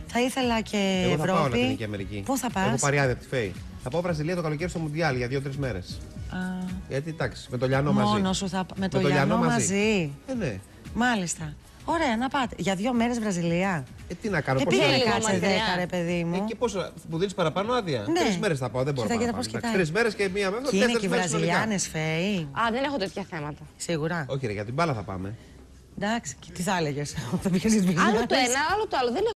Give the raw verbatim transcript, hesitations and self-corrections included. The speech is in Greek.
Θα ήθελα και Εγώ Ευρώπη. θα πάω Λατινική Αμερική. Πού θα πας? Έχω πάρει άδεια από τη ΦΕΗ. Θα πάω Βραζιλία το καλοκαίρι στο Μουντιάλ για δύο-τρει μέρες. Α, Γιατί εντάξει, με το Λιανό μαζί. μόνο σου θα... Με το, με το Λιανό Λιανό μαζί. μαζί. Ε, ναι. Μάλιστα. Ωραία, να πάτε. Για δύο μέρες Βραζιλία. Ε, τι να κάνω, Ε, πώς πήγαινε θα... κάτσε δέκα, ρε παιδί μου. Ε, και πόσο, μου δίνεις παραπάνω άδεια. Ναι. Τρεις μέρες θα πάω, δεν μπορώ Κοίτα, να κοίτα πάω. πώς κοιτάει. Τρεις μέρες και μία μέρα. Και είναι και οι Βραζιλιάνες ΦΕΗ. Α, δεν έχω τέτοια θέματα. Σίγουρα. Όχι, ρε, για την μπάλα θα πάμε. Εντάξει, και τι θα έλεγες? Θα πήγαινες Βραζιλιάνες. Άλλο το ένα, άλλο το άλλο. Δεν